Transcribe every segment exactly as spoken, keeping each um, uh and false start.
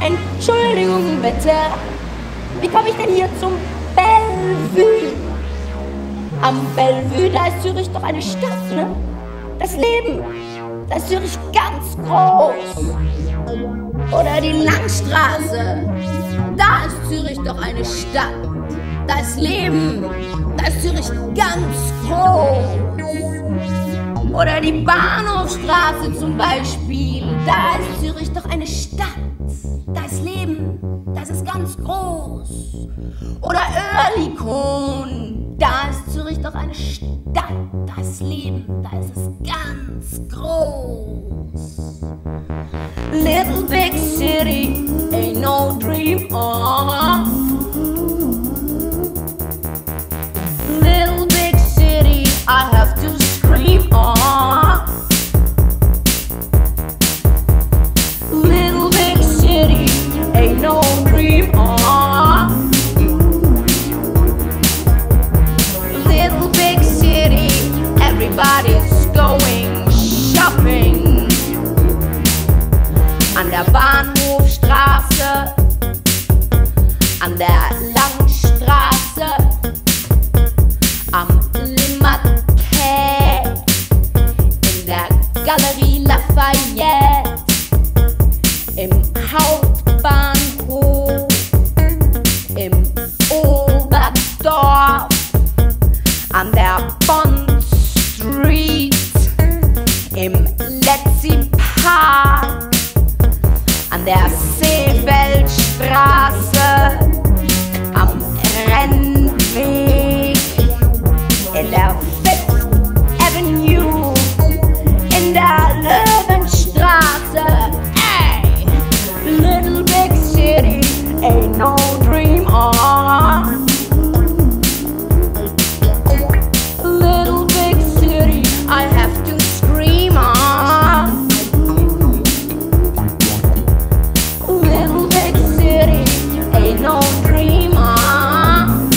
Entschuldigung bitte, wie komme ich denn hier zum Bellevue? Am Bellevue, da ist Zürich doch eine Stadt, ne? Das Leben, da ist Zürich ganz groß. Oder die Langstraße, da ist Zürich doch eine Stadt. Da ist Leben, da ist Zürich ganz groß. Oder die Bahnhofstraße zum Beispiel, da ist Zürich doch eine Stadt. Da ist Leben, das ist ganz groß. Oder Oerlikon, da ist Zürich doch eine Stadt. Da ist Leben, da ist es ganz groß. Little big city, ain't no dream on. Little big city, I have to scream on. Little big city, ain't no dream on. Little big city, everybody's going shopping. An der Bahnhofstraße, an der Langstraße, am Limmat-Quai, in der Galerie Lafayette, im Hauptbahnhof, im Oberdorf, an der Bond Street, im Letzi Park, an der Seefeldstraße, am Rennweg, in der Fifth Avenue, in der Löwenstraße. Ey! Little big city, ain't no dream on. Little big city, I have to scream on. Little big city, ain't no dream on.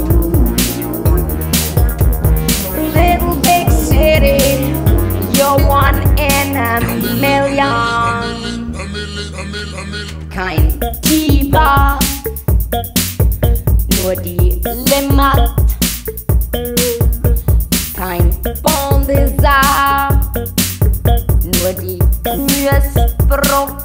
Little big city, you're one in a million. Kein Tiber, nur die Limmat. Kein Bon Desert, nur die Mühesbruck.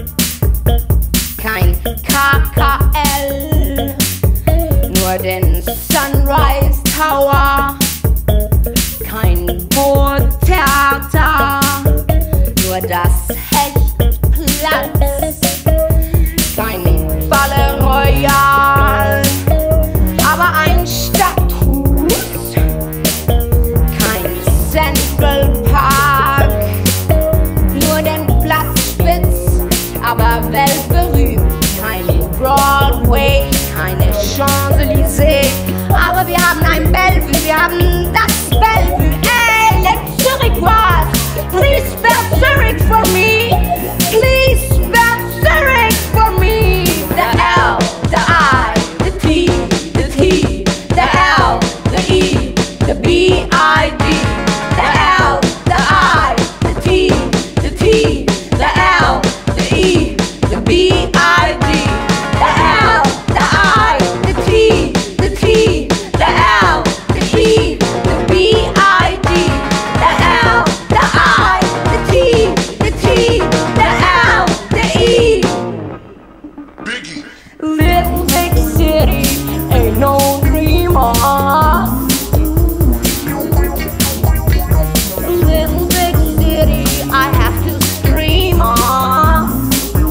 Kein K K L, nur den Sunrise Tower. Kein Burgtheater, nur das Hechtplatz. Kein Palais Royal, aber ein Stadthuus. Kein Central Park, nur den Platzspitz, aber weltberühmt. Kein Broadway, keine Champs-Élysées, aber wir haben ein Bellevue, wir haben das Bellevue. Hey, let Zurich was! Please spell Zurich for me! Please spell Zurich for me! The L, the I, the T, the T, the L, the E, the B I D. The L, the I, the T, the T, the L, the E, the B I D. The L, the I, the T, the T, the L, the E, the B I D. The L, the I, the T, the T, the L, the E. Biggie. Little big city, ain't no dream on. Little big city, I have to scream on.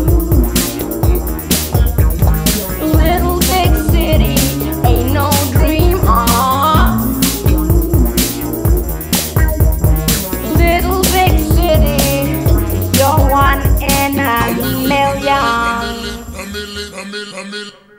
Little big city, ain't no dream on. Little big city, you're one in a million. A million, a million, a million.